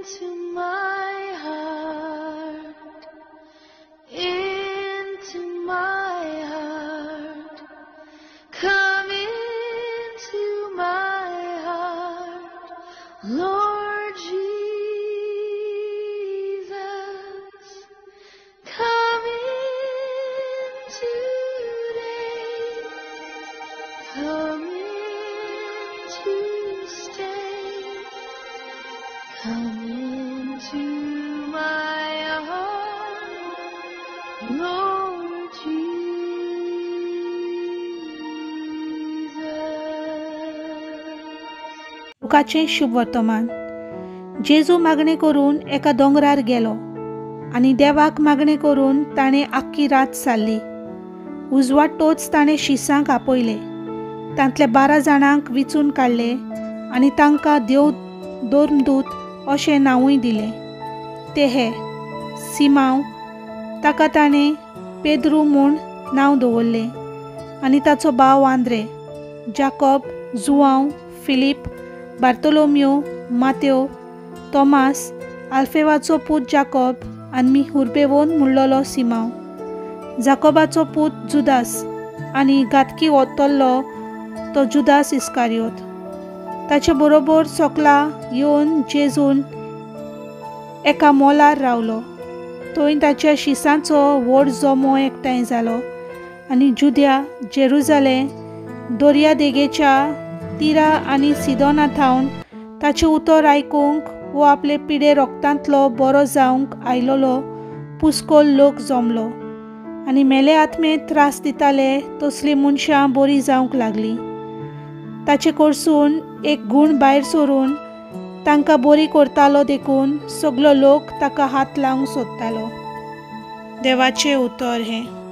into my heart, into my heart. Come into my heart, Lord Jesus. Come in today. Come in to stay. Come into my heart, Lord Jesus. लुकाचें शुभ वर्तमान. जेजू मागणें करून एका दोंगरार गेलो आनी देवाक मागणें करून ताणें आख्खी रात सारली. उजवाडटोच ताणें शिसांक आपयले. तांतल्या 12 जाणांक विचून काडले आनी तांकां देव दोर्मदूत अशें नांवूय दिलें. ते हे सिमांव, ताका ताणें पेद्रू म्हूण नांव दवरलें, आनी ताचो भाव आंद्रे, जाकोब, जुआंव, फिलीप, बार्तोलोम्यो, मातेव, तोमास, आल्फेवाचो पूत जाकोब आनी हुर्बेवोन म्हणलोलो सिमांव, जाकोबाचो पूत जुदास आनी गातकी वतल्लो तो जुदास इस्कारियोत. ताचे बरोबर सोकला येवन जेजून एका मोलार रावलो. थंय ताच्या शिसांचो व्हड जोमो एकठांय जालो आनी जुद्या, जेरुजालेम, दर्या देगेच्या तिरा आनी सिदोना थावन ताचें उतर आयकूंक वो आपले पिडे रोगतांतलो बरो जावंक आयलोलो पुस्कोल लोक जमलो आनी मेले आत्मे त्रास दिताले तसलीं मनशां बरीं जावंक लागलीं. ताचे कडसून एक गूण भायर सरून तांकां बरी करतालो देखून सगलो लोक ताका हात लावंक सोदतालो. देवाचें उतर हें.